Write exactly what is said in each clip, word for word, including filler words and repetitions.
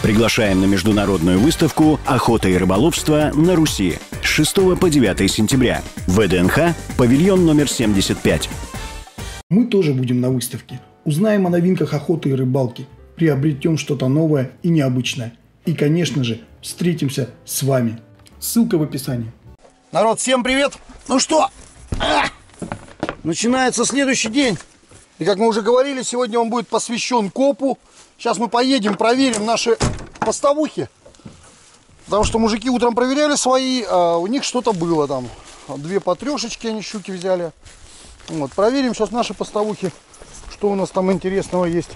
Приглашаем на международную выставку «Охота и рыболовство на Руси» с шестого по девятое сентября. ВДНХ, павильон номер семьдесят пять. Мы тоже будем на выставке. Узнаем о новинках охоты и рыбалки, приобретем что-то новое и необычное. И, конечно же, встретимся с вами. Ссылка в описании. Народ, всем привет! Ну что, а, начинается следующий день. И как мы уже говорили, сегодня он будет посвящен копу. Сейчас мы поедем, проверим наши поставухи. Потому что мужики утром проверяли свои, а у них что-то было там. Две потрешечки они щуки взяли. Вот, проверим сейчас наши поставухи, что у нас там интересного есть.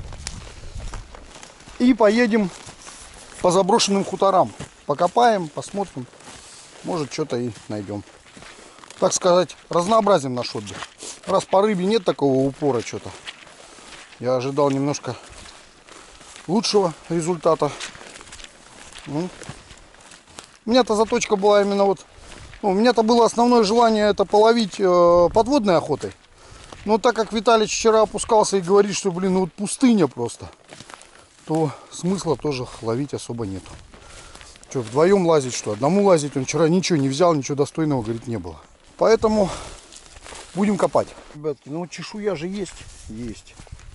И поедем по заброшенным хуторам. Покопаем, посмотрим. Может, что-то и найдем. Так сказать, разнообразим наш отдых. Раз по рыбе нет такого упора что-то. Я ожидал немножко лучшего результата. Ну. У меня-то заточка была именно вот... Ну, у меня-то было основное желание это половить э, подводной охотой. Но так как Виталий вчера опускался и говорит, что, блин, ну вот пустыня просто, то смысла тоже ловить особо нету. Что, вдвоем лазить, что? Одному лазить? Он вчера ничего не взял, ничего достойного, говорит, не было. Поэтому будем копать. Ребятки, ну вот чешуя же есть. Есть.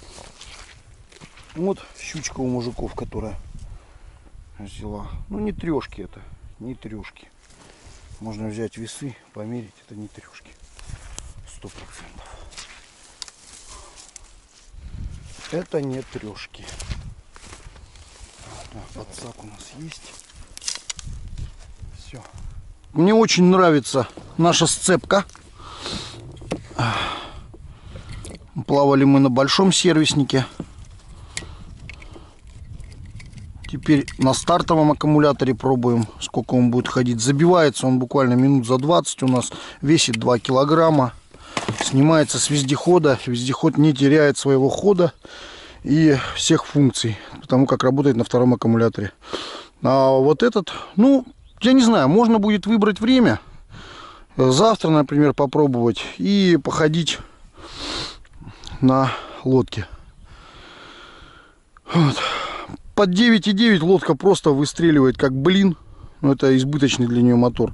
Вот щучка у мужиков, которая взяла. Ну не трешки это, не трешки. Можно взять весы, померить, это не трешки. Сто процентов. Это не трешки. Подсак у нас есть. Все. Мне очень нравится наша сцепка. Плавали мы на большом сервиснике. Теперь на стартовом аккумуляторе пробуем, сколько он будет ходить. Забивается он буквально минут за двадцать у нас. Весит два килограмма. Снимается с вездехода. Вездеход не теряет своего хода и всех функций, потому как работает на втором аккумуляторе. А вот этот, ну, я не знаю, можно будет выбрать время. Завтра, например, попробовать и походить на лодке. Вот. Под девять и девять лодка просто выстреливает как блин. Ну, это избыточный для нее мотор.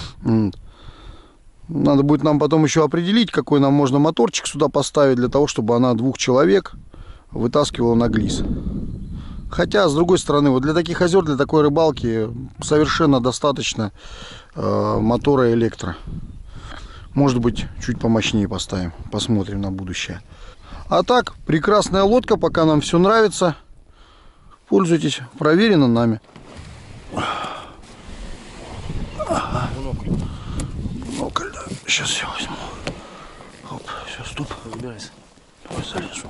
Надо будет нам потом еще определить, какой нам можно моторчик сюда поставить, для того, чтобы она двух человек вытаскивала на глис. Хотя, с другой стороны, вот для таких озер, для такой рыбалки совершенно достаточно э, мотора электро. Может быть, чуть помощнее поставим. Посмотрим на будущее. А так, прекрасная лодка, пока нам все нравится. Пользуйтесь, проверено нами. Ага. Монокль, да. Сейчас я возьму. Оп, все, стоп. Выбирайся. Давай залезу.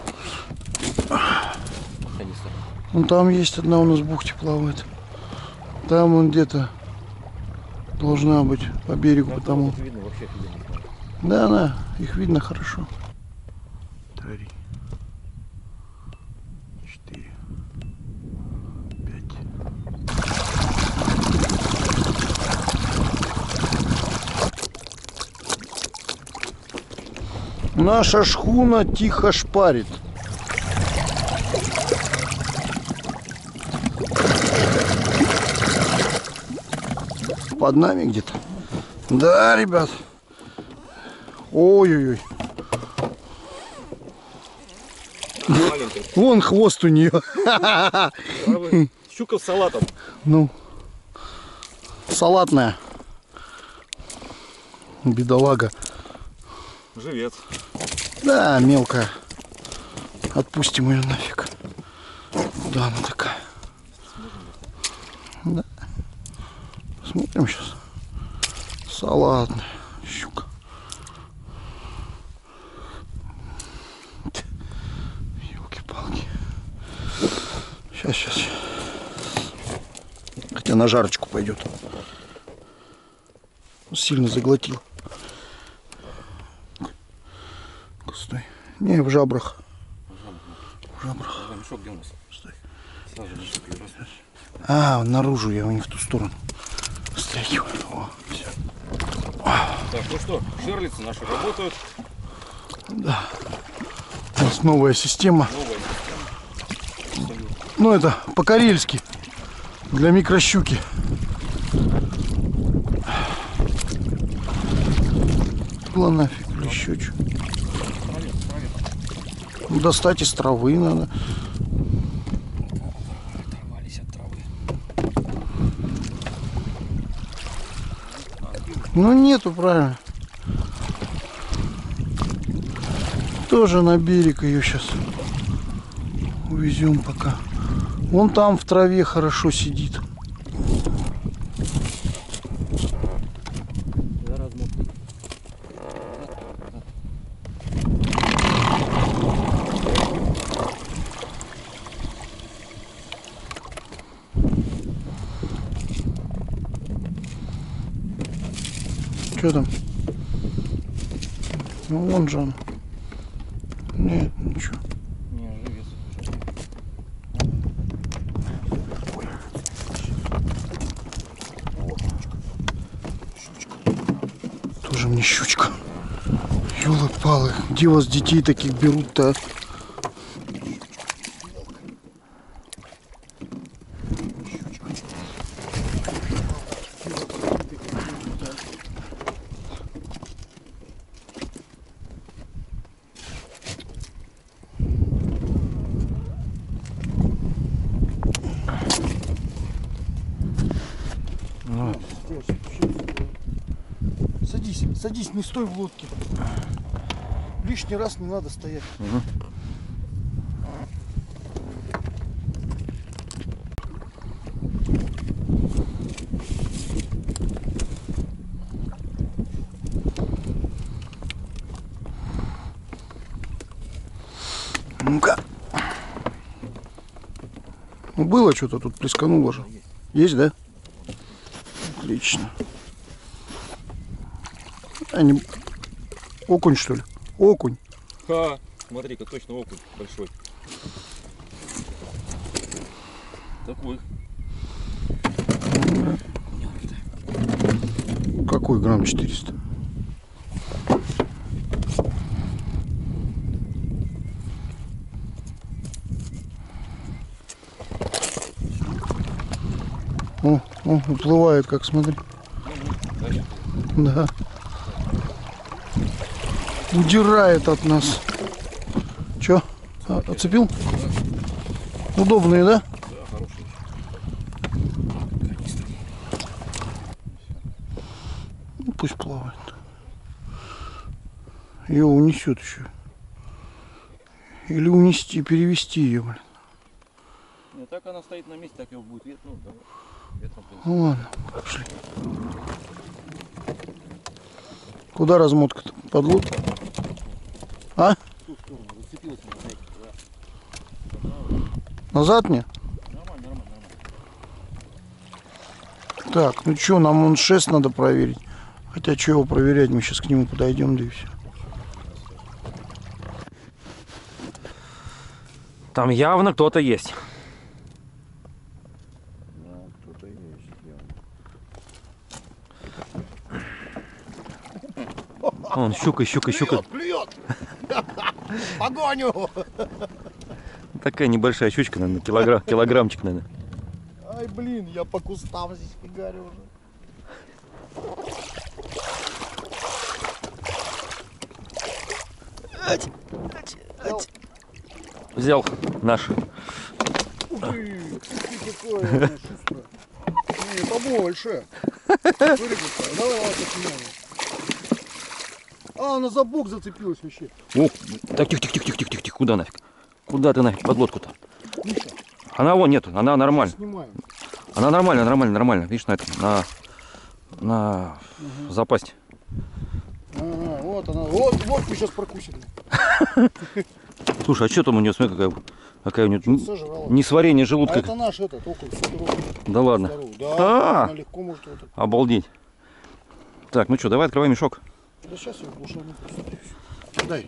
Вон там есть одна у нас в бухте плавает. Там он где-то должна быть по берегу, потому. Да, да, их видно хорошо. Три. Наша шхуна тихо шпарит. Под нами где-то. Да, ребят. Ой-ой-ой. Вон хвост у нее. Щука с салатом. Ну, салатная. Бедолага. Живец. Да, мелкая. Отпустим ее нафиг. Да, она такая. Да. Смотрим сейчас. Салатная щука. Ёлки-палки. Сейчас, сейчас. Хотя на жарочку пойдет. Сильно заглотил. Стой. Не, в жабрах. В жабрах. Мешок где у нас? Стой. Сразу а, наружу, я его не в ту сторону стряхиваю. О, все. Так, ну что, шерлицы наши работают. Да. У нас новая система. Новая система. Ну, это по-карельски. Для микрощуки. Ладно, нафиг, или еще что. Достать из травы надо. Оторвались от травы. Ну нету, правильно. Тоже на берег ее сейчас увезем пока. Вон там в траве хорошо сидит. Что там? Ну вон же он. Нет, ничего. Не, живец. Тоже мне щучка. Ёлы-палы. Где вас детей таких берут-то? Садись, садись, не стой в лодке. Лишний раз не надо стоять. Угу. Ну-ка. Было что-то тут, плескануло же. Есть, да? Отлично. А не... Окунь, что ли? Окунь. Ха, смотри-ка, точно окунь большой. Такой. Какой грамм четыреста? О, о, уплывает, как смотри. Да. Удирает от нас. Че? А, отцепил? Удобные, да? Да, хороший. Ну, пусть плавает. Ее унесет еще. Или унести, перевести ее, блин. Не, так она стоит на месте, так его будет ветер. Ну, давай. Ветром принесет. Ну ладно, пошли. Куда размотка-то? Под лодку? А? В ту сторону, зацепилась на снег. Да. Назад мне? Нормально, нормально, нормально. Так, ну что, нам он шест надо проверить. Хотя, что его проверять, мы сейчас к нему подойдем, да и все. Там явно кто-то есть. Он щука, щука, щука. Клюет! Погоню! Такая небольшая щучка, наверное, килограмм, килограммчик, наверное. Ай, блин, я по кустам здесь фигарю уже. Взял наш. Ух ты, какое шустрое. Не, побольше. Давай, давай, а, она за бок зацепилась вообще. О, так, тихо, тихо, тихо, тихо, тихо, куда нафиг? Куда ты нафиг под лодку-то? Миша, она вон нету, она нормально. снимаем. Она нормально, нормально, нормально. Видишь, на этом, на, на угу. запасть. Ага, вот она, вот, вот мы сейчас прокусим. Слушай, а что там у нее, смотри, какая, какая у нее несварение желудка. А это наш этот, окунь, супер окунь. Да ладно. Да, а, она легко может вот это. Обалдеть. Так, ну что, давай открывай мешок. Да сейчас я глушану. Дай.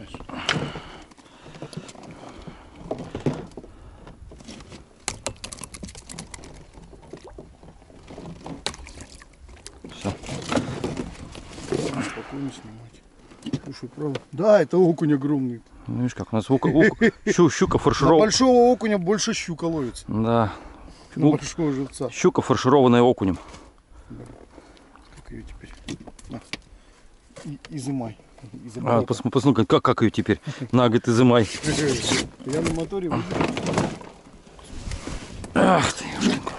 Все. Спокойно снимать. Слушай, правда. Да, это окунь огромный. Ну, видишь, как у нас оку, оку, щу, щука фаршировка. На большого окуня больше щука ловится. Да. на большого живца. Щука, фаршированная окунем. Да. Как ее теперь? На. И, изымай. А, посмотри, как, как ее теперь? На, говорит, изымай. Я на моторе выйду. Ах ты,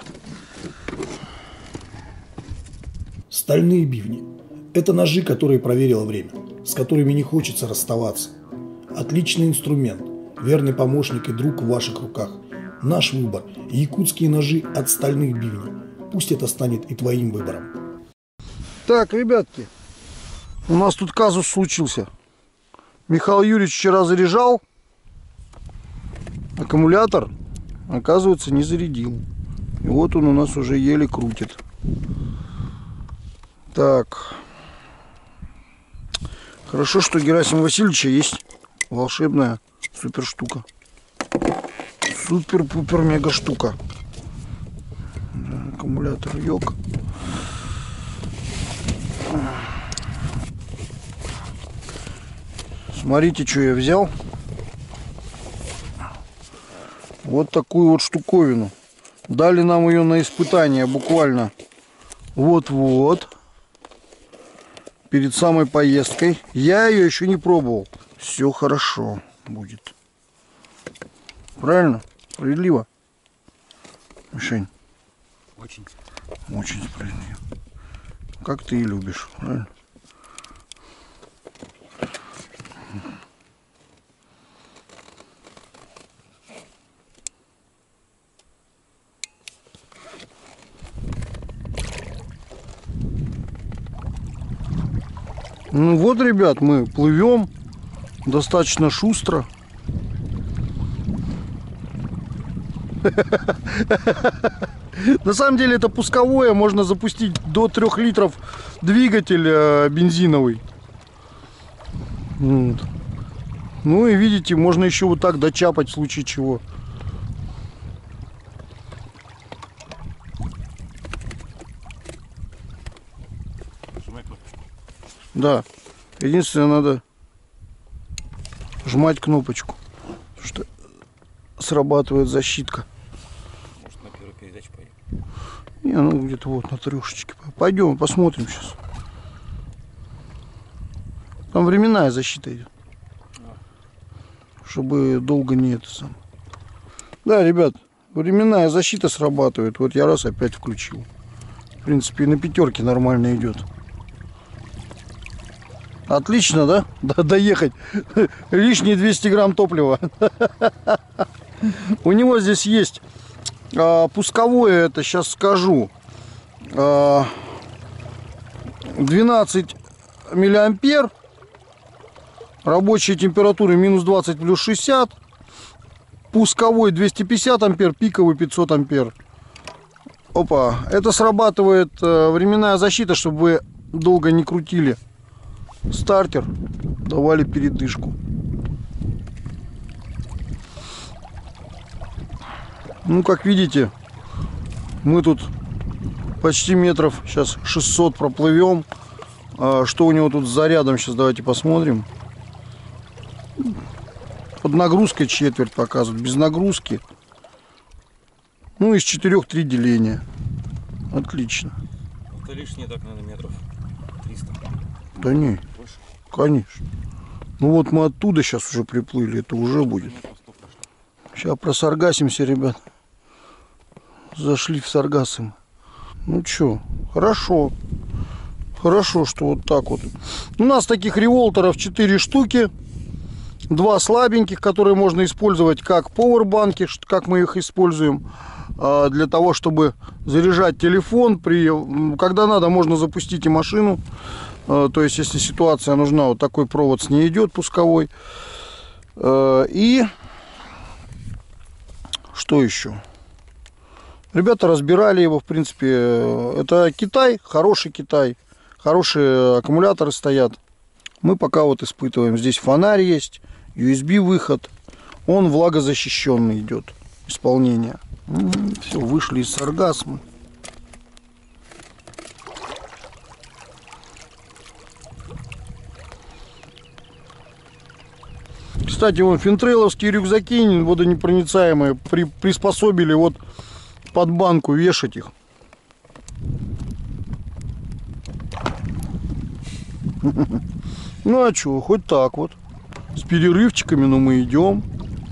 Стальные бивни. Это ножи, которые проверило время, с которыми не хочется расставаться. Отличный инструмент, верный помощник и друг в ваших руках. Наш выбор – якутские ножи от стальных бивней. Пусть это станет и твоим выбором. Так, ребятки, у нас тут казус случился. Михаил Юрьевич вчера заряжал, аккумулятор, оказывается, не зарядил. И вот он у нас уже еле крутит. Так. Хорошо, что у Герасима Васильевича есть волшебная супер штука. Супер-пупер мега штука. Аккумулятор йог. Смотрите, что я взял. Вот такую вот штуковину. Дали нам ее на испытание буквально вот-вот. Перед самой поездкой. Я ее еще не пробовал. Все хорошо будет. Правильно? Справедливо? Мишень? Очень. Очень справедливо. Как ты и любишь, правильно? Ну вот, ребят, мы плывем достаточно шустро. На самом деле это пусковое, можно запустить до трёх литров двигатель бензиновый. Вот. Ну и видите, можно еще вот так дочапать в случае чего. Да, единственное, надо жмать кнопочку, что срабатывает защитка. Может, на первой передаче поедем? Не, ну где-то вот на трешечке. Пойдем, посмотрим сейчас. Там временная защита идет. Чтобы долго не это сам. Да, ребят, временная защита срабатывает. Вот я раз опять включил. В принципе, и на пятерке нормально идет. Отлично, да? Да, доехать. Лишние двести грамм топлива. У него здесь есть а, пусковое, это сейчас скажу, а, двенадцать миллиампер. Рабочие температуры минус двадцать плюс шестьдесят. Пусковой двести пятьдесят ампер, пиковый пятьсот ампер. Опа, это срабатывает а, временная защита, чтобы вы долго не крутили стартер, давали передышку. Ну, как видите, мы тут почти метров сейчас шестьсот проплывем. А, что у него тут с зарядом, сейчас давайте посмотрим. Под нагрузкой четверть показывает, без нагрузки. Ну, из четырех три деления. Отлично. Это лишнее, так, наверное, метров триста. Да не, больше? Конечно. Ну вот мы оттуда сейчас уже приплыли, это уже будет. Сейчас просаргасимся, ребят. Зашли в Саргасим. Ну что, хорошо. Хорошо, что вот так вот. У нас таких револторов четыре штуки. Два слабеньких, которые можно использовать как пауэрбанки, как мы их используем. Для того, чтобы заряжать телефон. При, когда надо, можно запустить и машину. То есть, если ситуация нужна, вот такой провод с ней идет, пусковой. И что еще? Ребята разбирали его, в принципе. Это Китай, хороший Китай. Хорошие аккумуляторы стоят. Мы пока вот испытываем. Здесь фонарь есть, ю эс би выход. Он влагозащищенный идет, исполнение. Все, вышли из Саргасма. Кстати, вон финтрейловские рюкзаки водонепроницаемые при, приспособили вот под банку вешать их. Ну а что, хоть так вот. С перерывчиками, но мы идем.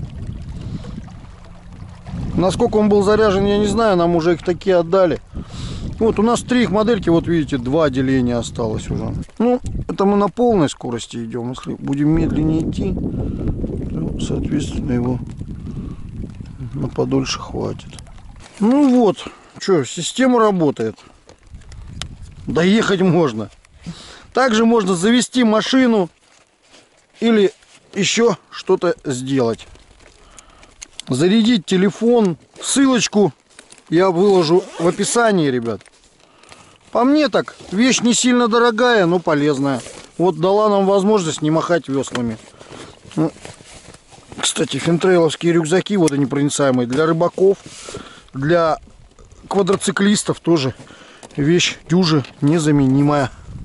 Насколько он был заряжен, я не знаю, нам уже их такие отдали. Вот у нас три их модельки, вот видите, два деления осталось уже. Ну, это мы на полной скорости идем. Если будем медленнее идти, то, соответственно, его на подольше хватит. Ну вот, что, система работает. Доехать можно. Также можно завести машину или еще что-то сделать. Зарядить телефон. Ссылочку я выложу в описании, ребят. По мне так, вещь не сильно дорогая, но полезная. Вот дала нам возможность не махать веслами. Ну, кстати, финтрейловские рюкзаки водонепроницаемые для рыбаков, для квадроциклистов тоже вещь дюже незаменимая.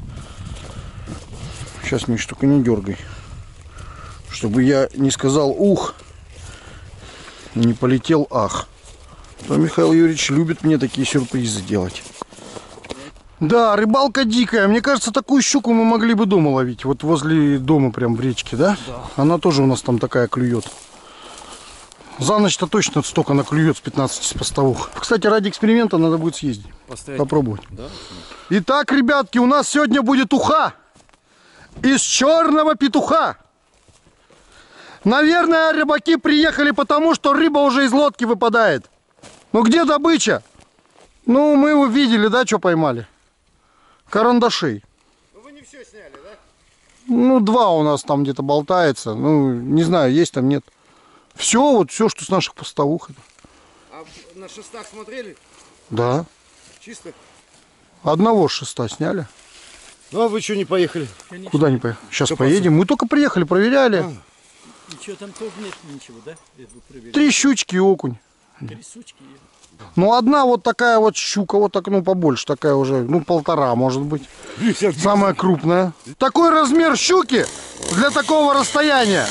Сейчас, Миш, только не дергай. Чтобы я не сказал ух, не полетел ах. Но Михаил Юрьевич любит мне такие сюрпризы делать. Да, рыбалка дикая. Мне кажется, такую щуку мы могли бы дома ловить. Вот возле дома прям в речке, да? Да. Она тоже у нас там такая клюет. За ночь-то точно столько она клюет с пятнадцати постовых. Кстати, ради эксперимента надо будет съездить. Поставить. Попробовать. Да? Итак, ребятки, у нас сегодня будет уха. Из черного петуха. Наверное, рыбаки приехали потому, что рыба уже из лодки выпадает. Ну где добыча? Ну, мы его видели, да, что поймали? Карандашей. Ну вы не все сняли, да? Ну, два у нас там где-то болтается. Ну, не знаю, есть там, нет. Все, вот все, что с наших постовых. А на шестах смотрели? Да. Чисто? Одного шеста сняли. Ну, а вы что не поехали? Конечно. Куда не поехали? Сейчас Что поедем. Мы только приехали, проверяли. А. Ничего там тоже нет, ничего, да? Три щучки и окунь. Три щучки. Ну, одна вот такая вот щука, вот так, ну, побольше, такая уже, ну, полтора, может быть. Самая крупная. Такой размер щуки для такого расстояния.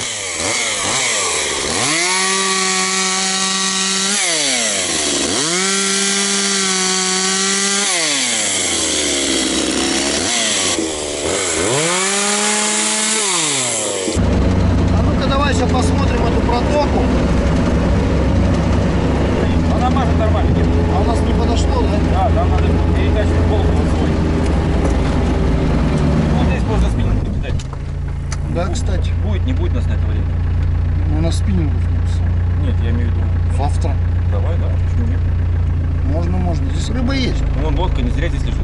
А ну-ка, давай сейчас посмотрим эту протоку. Она мажет нормально. А у нас не подошло, да? Да, там надо передачу голову свой. Вот здесь можно спиннинг накидать. Да, кстати. Будет, не будет нас на это время. У нас спиннингов нет. Нет, я имею в виду. Завтра. Давай, да, почему нет? Можно, можно. Здесь рыба есть. Вон лодка не зря здесь лежит.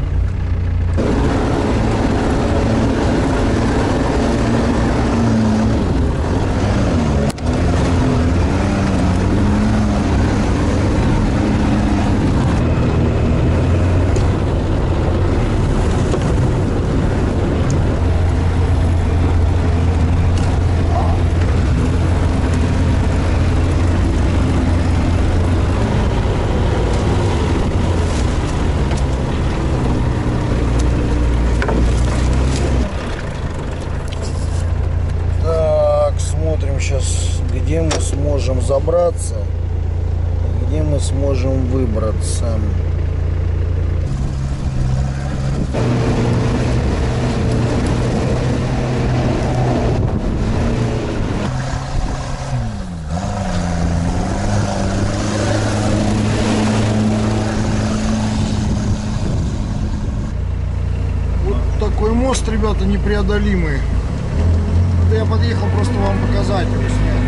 Сейчас, где мы сможем забраться, где мы сможем выбраться. Вот такой мост, ребята, непреодолимый. Я подъехал просто вам показать его снять.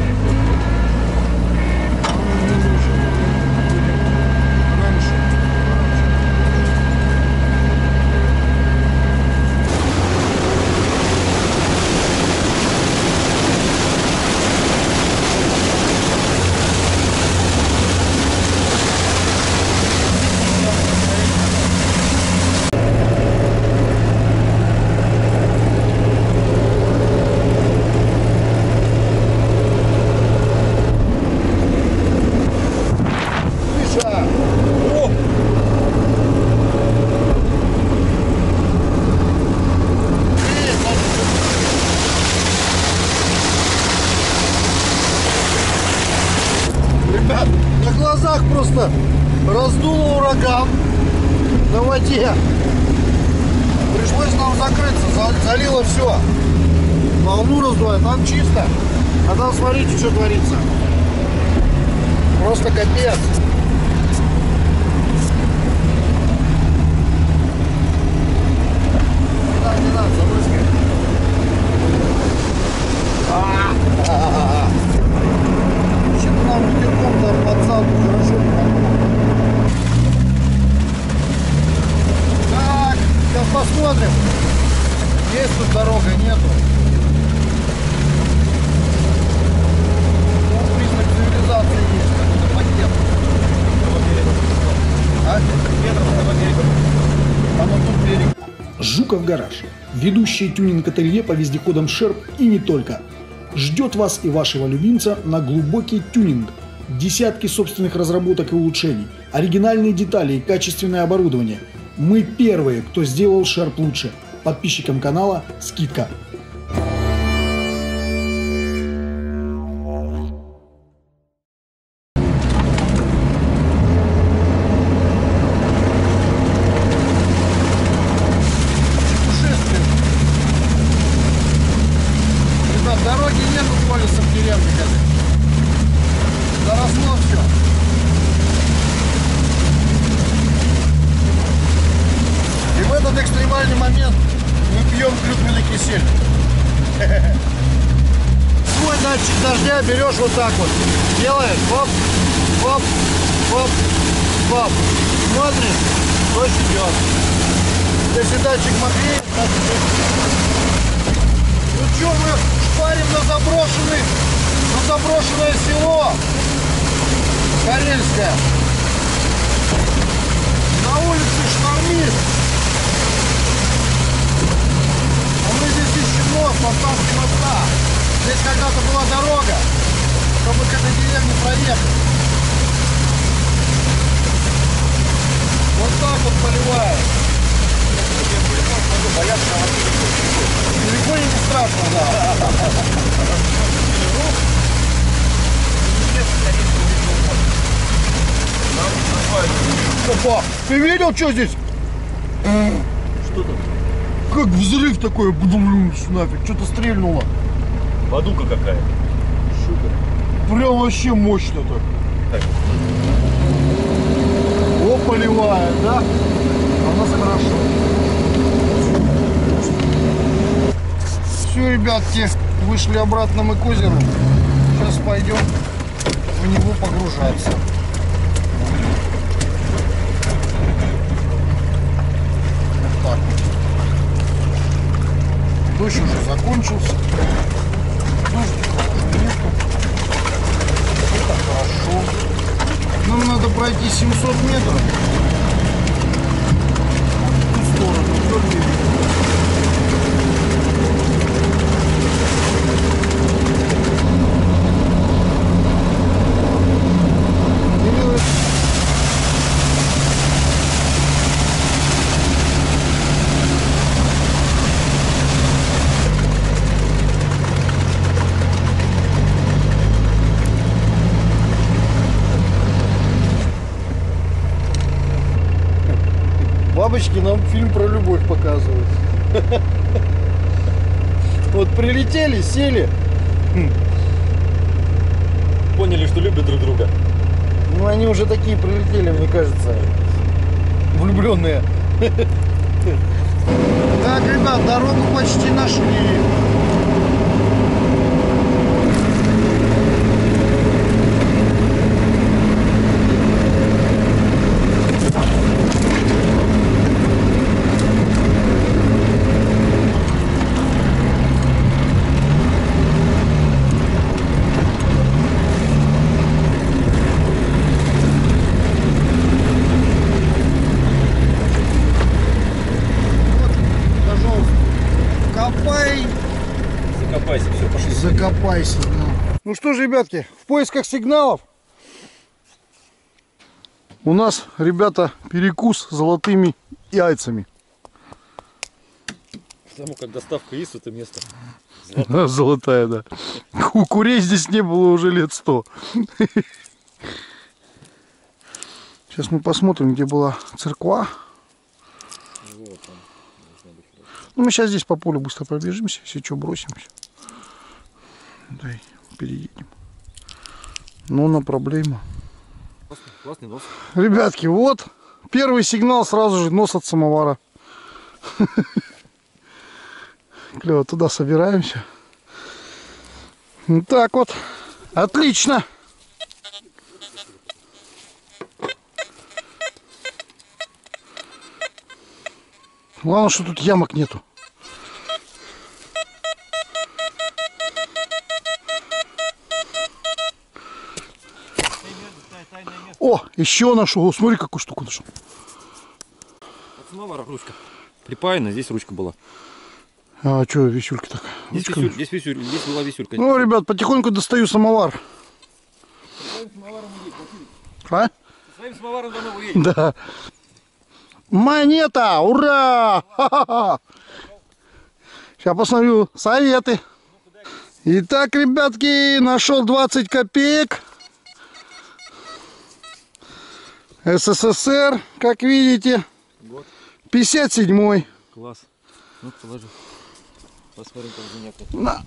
берегам, на воде. Пришлось нам закрыться, залило все. Волну раздувает, там чисто. А там смотрите, что творится. Просто капец. Не надо, не надо, забрызгай. Что-то нам ветерком там подсадку хорошо помогло. Так, сейчас посмотрим. Есть тут дорога, нету. Ну, признак цивилизации есть, какой-то пакет. А? А вот тут берег. Жуков гараж. Ведущий тюнинг-ателье по вездеходам Шерп и не только. Ждет вас и вашего любимца на глубокий тюнинг. Десятки собственных разработок и улучшений, оригинальные детали и качественное оборудование. Мы первые, кто сделал Шерп лучше. Подписчикам канала скидка. Дороги нету в полюса в деревне, заросло все. И в этот экстремальный момент мы пьем клюквенный кисель. Свой датчик дождя берешь вот так вот, делаешь, хоп, хоп, хоп, хоп, смотришь, дождь идет. Если датчик мокрее, ну что, мы шпарим на заброшенный, на заброшенное село Карельское. На улице штормит. А мы здесь ищем мост, Полтавский моста. Здесь когда-то была дорога, чтобы к этой деревне проехать. Вот так вот поливает. Далеко и не страшно, да. Опа, ты видел, что здесь? Что там? Как взрыв такой, нафиг, что-то стрельнуло. Бадука какая. Прям вообще мощно так. Так. О, поливает, да? А у нас хорошо. Все, ребятки, вышли обратно мы к озеру. Сейчас пойдем в него погружаться. Вот так вот. Дождь уже закончился. Дождика уже нету. Это хорошо. Нам надо пройти семьсот метров. В ту сторону. Вдоль берега. Бабочки нам фильм про любовь показывают. Вот прилетели, сели. Поняли, что любят друг друга. Ну они уже такие прилетели, мне кажется. Влюбленные. Так, ребят, дорогу почти нашли. Закопайся, все, пошли. Закопайся, да. Ну что ж, ребятки, в поисках сигналов у нас, ребята, перекус с золотыми яйцами. Потому как доставка есть в это место. Золотая, Золотая, да. У курей здесь не было уже лет сто. Сейчас мы посмотрим, где была церква. Вот он. Ну, мы сейчас здесь по полю быстро пробежимся, если что, бросимся. Дай, переедем. Но на проблема. Классный, классный нос. Ребятки, вот первый сигнал, сразу же нос от самовара. Клево, туда собираемся. Вот так вот. Отлично. Главное, что тут ямок нету. О, еще нашел. О, смотри, какую штуку нашел. От самовара ручка. Припаяна, здесь ручка была. А что, висюлька такая? Здесь, Ручка. висюль, здесь, висюль, здесь была висюлька. Ну, ребят, потихоньку достаю самовар. А? Своим самоваром домой уедем. Да. Монета! Ура! Ха-ха-ха! Сейчас посмотрю советы. Итак, ребятки, нашел двадцать копеек. СССР, как видите. Год. пятьдесят седьмой. Класс. Ну, положи. Посмотрим, как занято. На.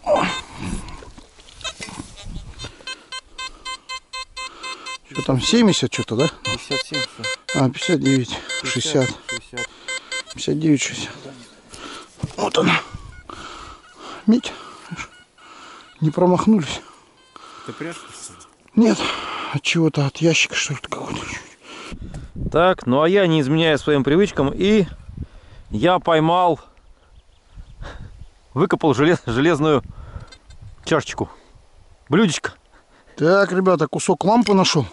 Что там, семьдесят что-то, да? пятьдесят семь. А, пятьдесят девять, шестьдесят. шестьдесят. пятьдесят девять, шестьдесят. Вот она. Медь. Не промахнулись. Ты прячешь? Нет, от чего-то, от ящика, что ли, какой-то. Так, ну а я не изменяю своим привычкам, и я поймал, выкопал желез, железную чашечку, блюдечко. Так, ребята, кусок лампы нашел.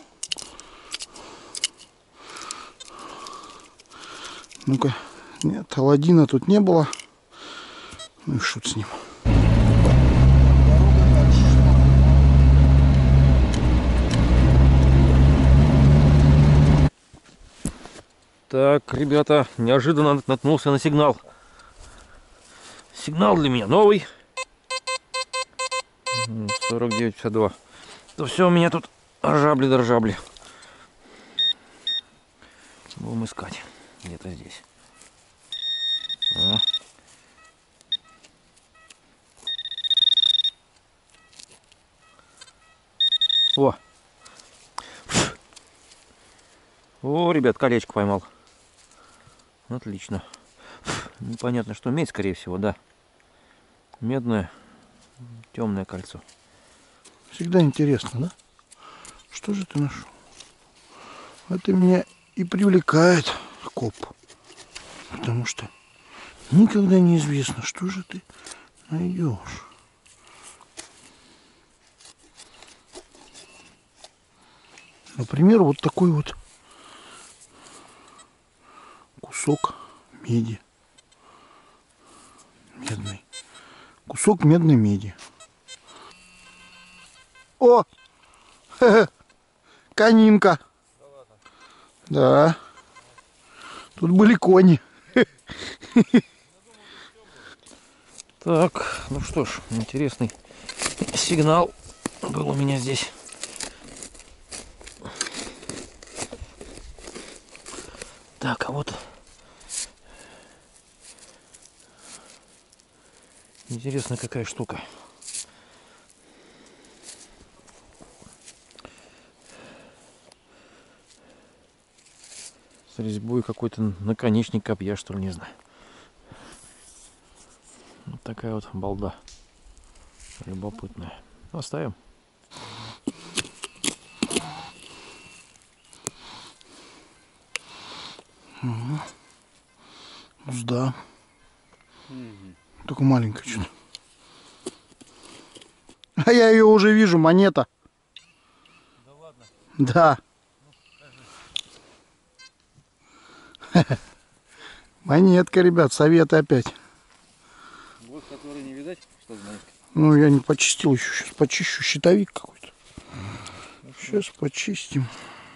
Ну-ка, нет, Аладдина тут не было. Ну и шут с ним. Так, ребята, неожиданно наткнулся на сигнал. Сигнал для меня новый. сорок девять пятьдесят два. То все у меня тут ржабли да ржабли. Будем искать. Где-то здесь. О. О. О, ребят, колечко поймал. Отлично. Непонятно, что медь, скорее всего, да. Медное, темное кольцо. Всегда интересно, да? Что же ты нашел? Это меня и привлекает, коп. Потому что никогда не известно, что же ты найдешь. Например, вот такой вот кусок меди. Медный. Кусок медной меди. О! Хе-хе. Конинка. Да. Тут были кони. Так, ну что ж, интересный сигнал был у меня здесь. Так, а вот интересно, какая штука. С резьбой какой-то наконечник копья, что ли, не знаю. Вот такая вот балда. Любопытная. Оставим. Угу. Узда. Угу. Только маленькая что-то. А я ее уже вижу, монета. Да ладно? Да. Монетка, ребят, советы опять. Вот, который не видать, что знаешь. Ну, я не почистил еще. Сейчас почищу. Щитовик какой-то. Сейчас почистим.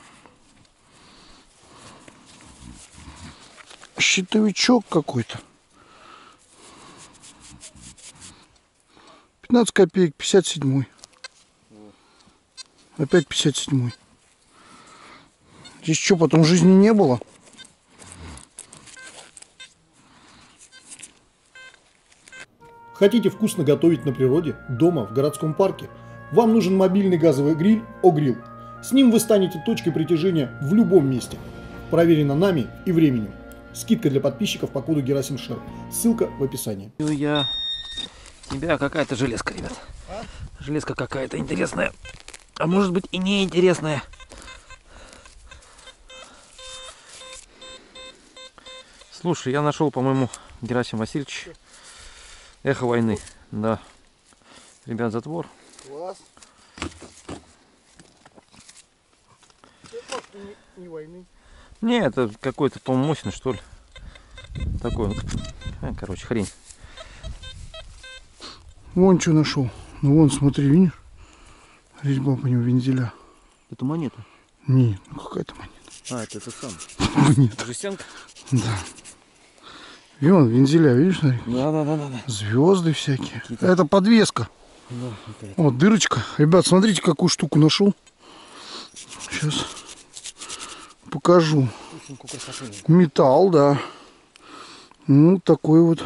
Щитовичок какой-то. пятнадцать копеек, пятьдесят седьмой. Опять пятьдесят седьмой. Здесь что, потом жизни не было? Хотите вкусно готовить на природе, дома, в городском парке? Вам нужен мобильный газовый гриль О-Грилл. С ним вы станете точкой притяжения в любом месте. Проверено нами и временем. Скидка для подписчиков по коду Герасимшер. Ссылка в описании. Я... Тебя какая-то железка, ребят. А? Железка какая-то интересная. А может быть и неинтересная. Слушай, я нашел, по-моему, Герасим Васильевич. Эхо войны. Да. Ребят, затвор. Класс. Это не, не войны. Не, это какой-то, по-моему, мощный, что ли. Такой вот. А, короче, хрень. Вон что нашел. Ну вон, смотри, видишь? Резьба по нему вензеля. Это монета? Не, ну какая-то монета. А, это это сам. Монета. Жестянка? Да. И вон, вензеля, видишь, смотри? Да, да, да, да, да. Звезды всякие. Это подвеска. Да, вот дырочка. Ребят, смотрите, какую штуку нашел. Сейчас покажу. Металл, да. Ну, такой вот.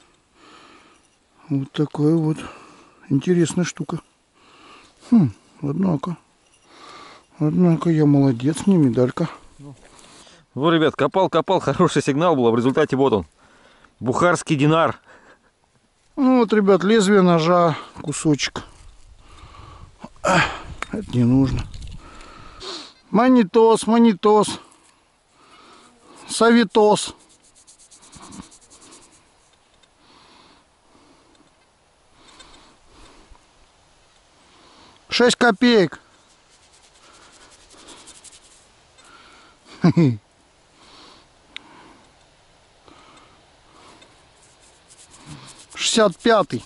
Вот такая вот интересная штука. Хм, однако. Однако я молодец, мне медалька. Вот, ребят, копал, копал, хороший сигнал был, а в результате вот он. Бухарский динар. Ну вот, ребят, лезвие ножа, кусочек. Это не нужно. Монитос, монитос. Савитос. Шесть копеек. шестьдесят пятый.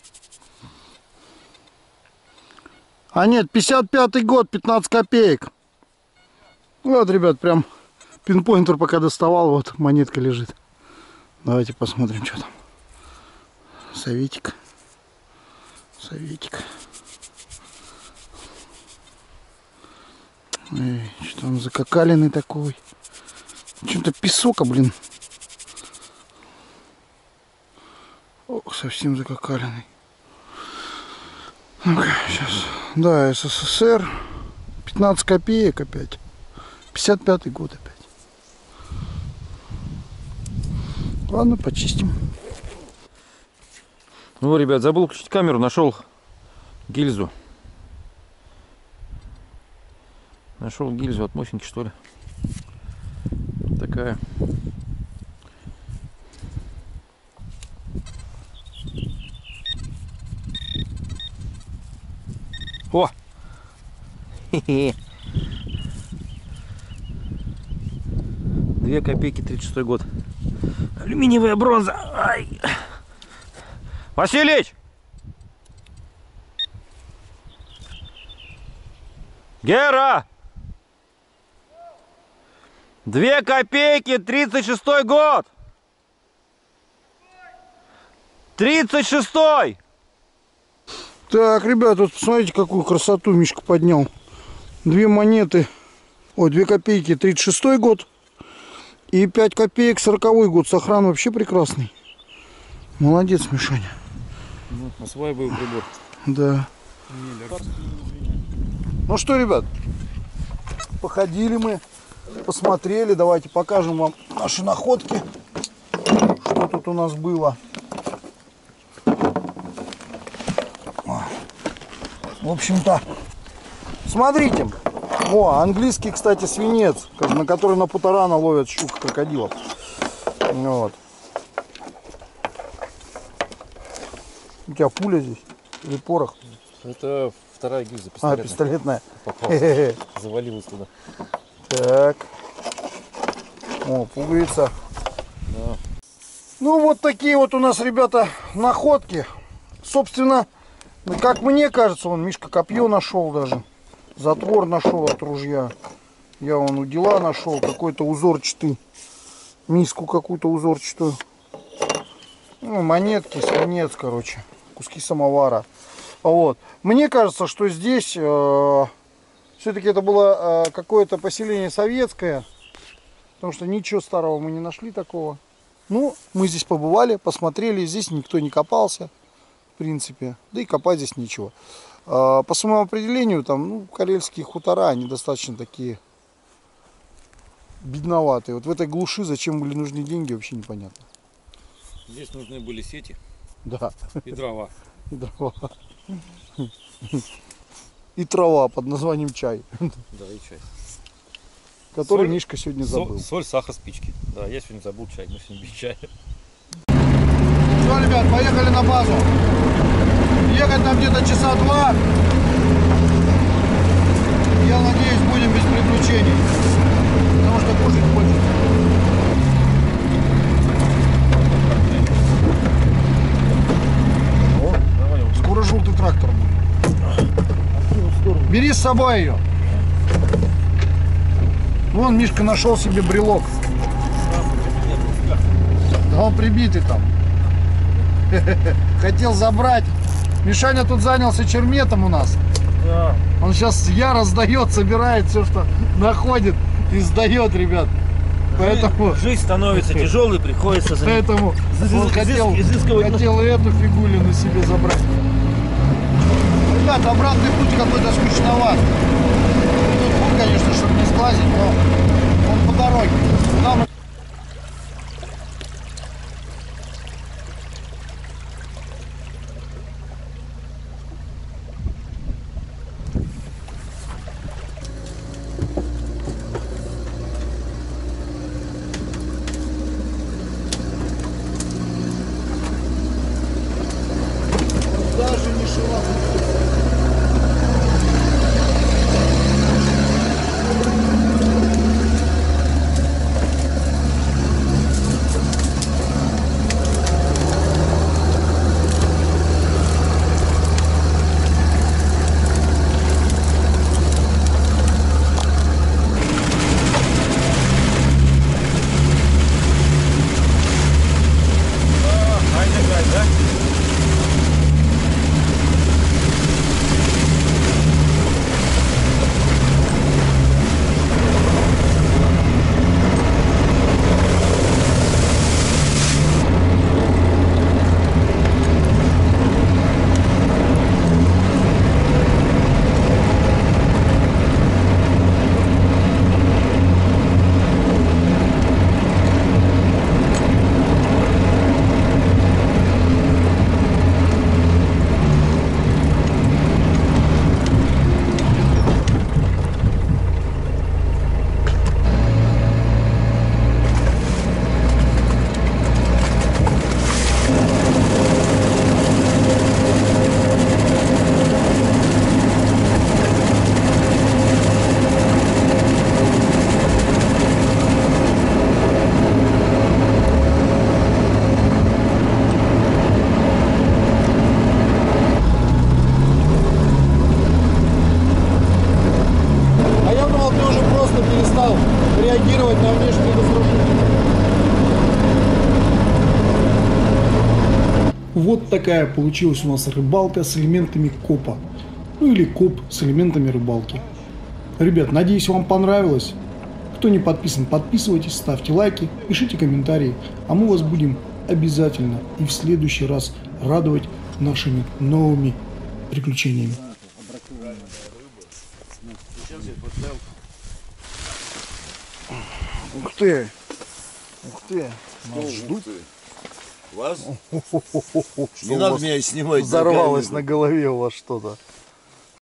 А нет, пятьдесят пятый год, пятнадцать копеек. Вот, ребят, прям пинпоинтер пока доставал, вот монетка лежит. Давайте посмотрим, что там. Советик. Советик. Эй, что он закакаленный такой. Что-то песока, блин. О, совсем закакаленный. Ну-ка, сейчас. Да, СССР. пятнадцать копеек опять. пятьдесят пятый год опять. Ладно, почистим. Ну, ребят, забыл включить камеру, нашел гильзу. Нашел гильзу от Мосинки, что ли. Такая. О! Хе-хе. Две копейки, тридцать шестой год. Алюминиевая бронза. Ай. Василич! Гера! Две копейки, тридцать шестой год! тридцать шестой! Так, ребята, вот посмотрите, какую красоту Мишка поднял. Две монеты. Ой, две копейки, тридцать шестой год. И пять копеек, сороковой год. Сохран вообще прекрасный. Молодец, Мишаня. Ну, осваиваю прибор. Да. Ну что, ребят, походили мы, посмотрели. Давайте покажем вам наши находки. Что тут у нас было. В общем-то, смотрите. О, английский, кстати, свинец, на который на путарана ловят щук крокодилов. Вот. У тебя пуля здесь? Или порох? Это вторая гильза, пистолетная. А, пистолетная. Попалась. Завалилась туда. Так. О, пуговица. Да. Ну, вот такие вот у нас, ребята, находки. Собственно, как мне кажется, он Мишка копье нашел даже. Затвор нашел от ружья. Я вон у дела нашел какой-то узорчатый. Миску какую-то узорчатую. Ну, монетки, свинец, короче. Куски самовара. Вот. Мне кажется, что здесь э, Все-таки это было э, какое-то поселение советское, потому что ничего старого мы не нашли такого. Ну, мы здесь побывали, посмотрели, здесь никто не копался, в принципе, да и копать здесь нечего. Э, по своему определению, там, ну, карельские хутора, они достаточно такие бедноватые. Вот в этой глуши зачем были нужны деньги, вообще непонятно. Здесь нужны были сети, Да. и дрова. И дрова. И трава под названием чай, Да, и чай. который Соль, Мишка сегодня Соль, забыл. соль, сахар, спички. Да, я сегодня забыл чай, мы сегодня без чая. Все, ребят, поехали на базу. Ехать нам где-то часа два. Я надеюсь, будем без приключений. Потому что кушать хочется. О, скоро желтый трактор будет. Бери с собой ее. Вон Мишка нашел себе брелок. Да он прибитый там. Хотел забрать. Мишаня тут занялся черметом у нас. Да. Он сейчас яро сдает, собирает все, что находит, и сдает, ребят. Поэтому, Жизнь становится тяжелой, приходится за ней. поэтому Изыс- он хотел, изыскивать. хотел и эту фигулину себе забрать. Ребят, обратный путь какой-то скучноват. Тут путь, конечно, чтобы не сглазить, но он по дороге. Куда мы... Даже не шелохнусь. реагировать на внешние разрушения. Вот такая получилась у нас рыбалка с элементами копа. Ну или коп с элементами рыбалки. Ребят, надеюсь, вам понравилось. Кто не подписан, подписывайтесь, ставьте лайки, пишите комментарии. А мы вас будем обязательно и в следующий раз радовать нашими новыми приключениями. Ух ты! Ух ты! Нас ждут. Вас? Не надо меня снимать. Взорвалось на голове у вас что-то.